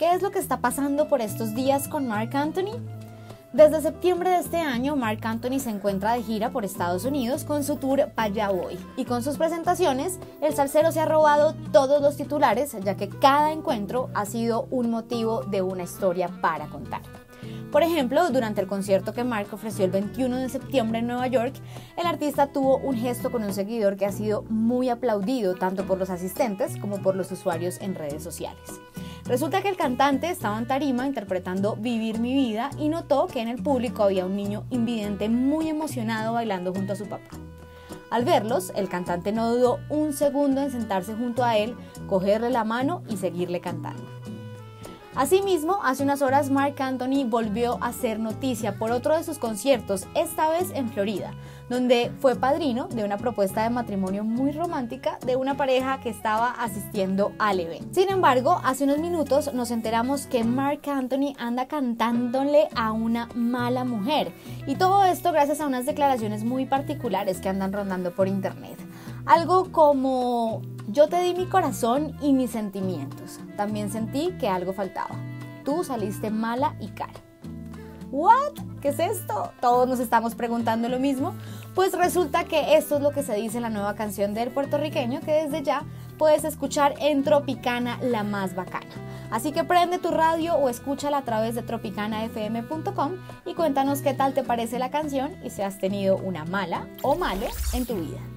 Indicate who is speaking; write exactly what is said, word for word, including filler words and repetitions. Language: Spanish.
Speaker 1: ¿Qué es lo que está pasando por estos días con Marc Anthony? Desde septiembre de este año, Marc Anthony se encuentra de gira por Estados Unidos con su tour Pa' Allá Voy. Y con sus presentaciones, el salsero se ha robado todos los titulares, ya que cada encuentro ha sido un motivo de una historia para contar. Por ejemplo, durante el concierto que Marc ofreció el veintiuno de septiembre en Nueva York, el artista tuvo un gesto con un seguidor que ha sido muy aplaudido tanto por los asistentes como por los usuarios en redes sociales. Resulta que el cantante estaba en tarima interpretando Vivir mi vida y notó que en el público había un niño invidente muy emocionado bailando junto a su papá. Al verlos, el cantante no dudó un segundo en sentarse junto a él, cogerle la mano y seguirle cantando. Asimismo, hace unas horas Marc Anthony volvió a hacer noticia por otro de sus conciertos, esta vez en Florida, donde fue padrino de una propuesta de matrimonio muy romántica de una pareja que estaba asistiendo al evento. Sin embargo, hace unos minutos nos enteramos que Marc Anthony anda cantándole a una mala mujer, y todo esto gracias a unas declaraciones muy particulares que andan rondando por internet. Algo como: yo te di mi corazón y mis sentimientos. También sentí que algo faltaba. Tú saliste mala y cara. ¿What? ¿Qué es esto? Todos nos estamos preguntando lo mismo. Pues resulta que esto es lo que se dice en la nueva canción del puertorriqueño, que desde ya puedes escuchar en Tropicana, la más bacana. Así que prende tu radio o escúchala a través de tropicana f m punto com y cuéntanos qué tal te parece la canción y si has tenido una mala o male en tu vida.